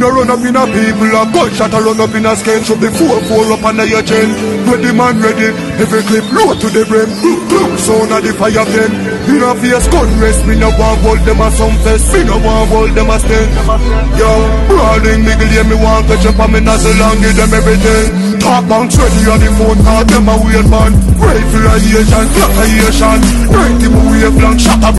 no run up in a people, a gunshot a run up in a skin. Shove the 4-4 up under your chin. Ready man ready, every clip low to the brim. Sound of the fire pen. Me no face gun rest, me no want hold them a some fest. Me no want hold them a sting. Yo, brawling nigga, yeah, me want to jump on me nozzle and give them everything. Top bounce ready on the phone, call them a weird man. Rifle a Asian, clock a Asian. 90 wave long shot a